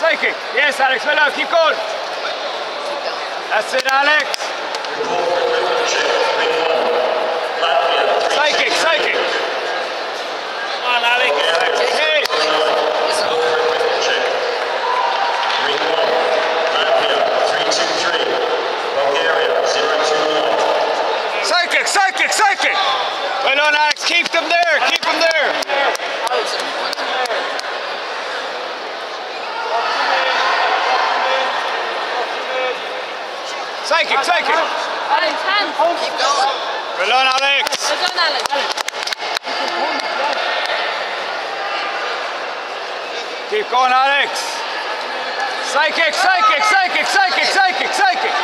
side kick. Yes, Alex, well done, keep going. That's it, Alex. Side kick, side kick. Come on, Alex. Hey. Side kick, side kick, side kick. Well done, Alex, keep them there, keep them there. Side kick, side kick. Alex, hands. Keep going. Well done, Alex. Well done, Alex. Keep going, Alex. Side kick, side kick, side kick, side kick, side kick, side kick.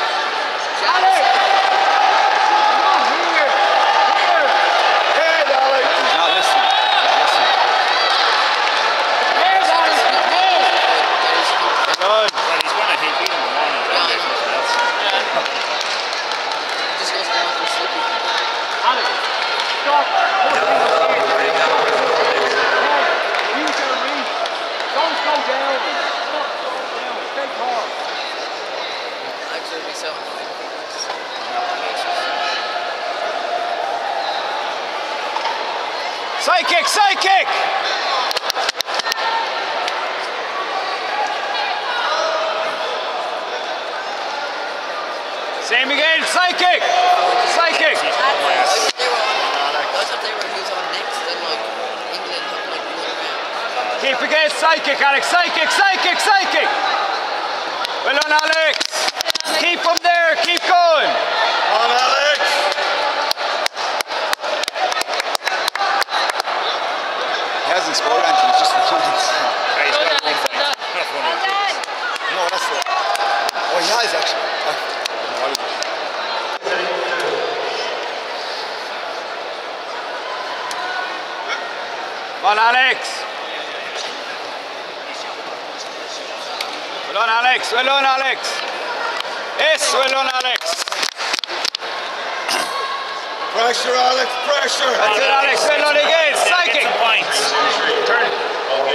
Side kick, side kick! Same again, side kick! Side kick! Keep again, side kick, Alex, side kick, side kick, side kick! Well done, Alex! Keep them there, keep going! On, Alex! He hasn't scored anything, he's just running. No, that's it. Oh, he has actually. Come on, Alex. Well done, Alex. Well done, Alex. Yes, well done, Alex. Pressure, Alex, pressure. That's it, Alex. Well done again. Psychic. Turn it.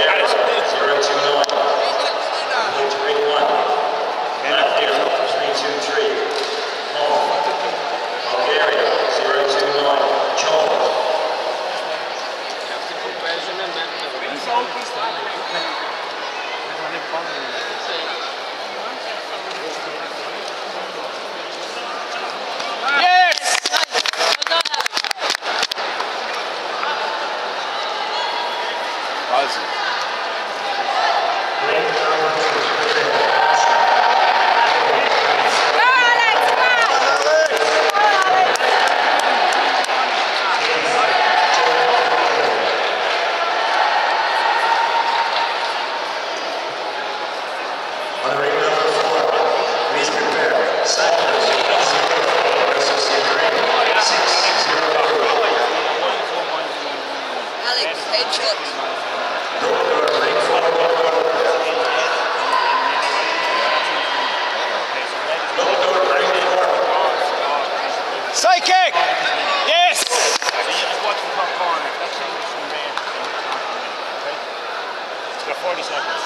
Psychic! Yes! Got 40 seconds.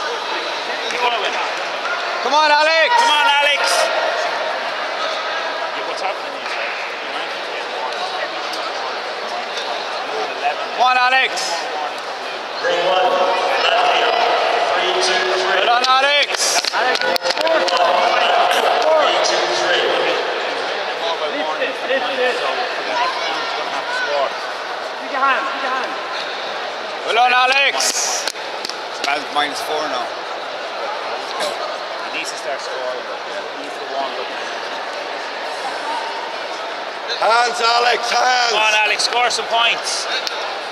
Come on, Alex! Come on, Alex! What's happening inside? Come on, Alex! Well done, Alex! Well done, Alex! Man's -4 now. He needs to start scoring. He needs to warm up. Hands, Alex, hands! Come on, Alex, score some points.